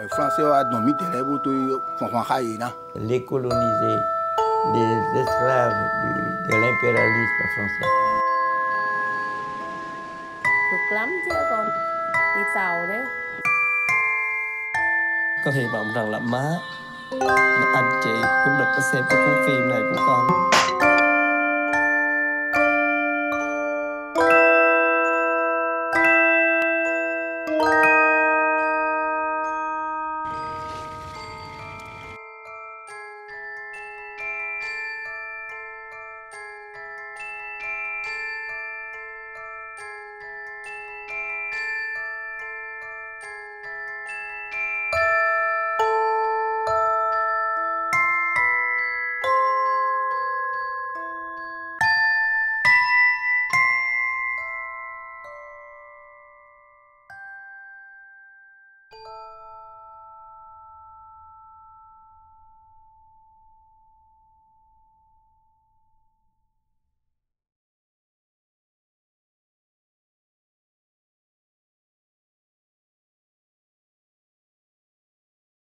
Français a dormi terrain tout les colonisés, les esclaves de l'impérialisme français. Cực lắm chứ con, đi tàu đấy. Con hy vọng rằng là má và anh chị cũng được xem cái cuốn phim này của con.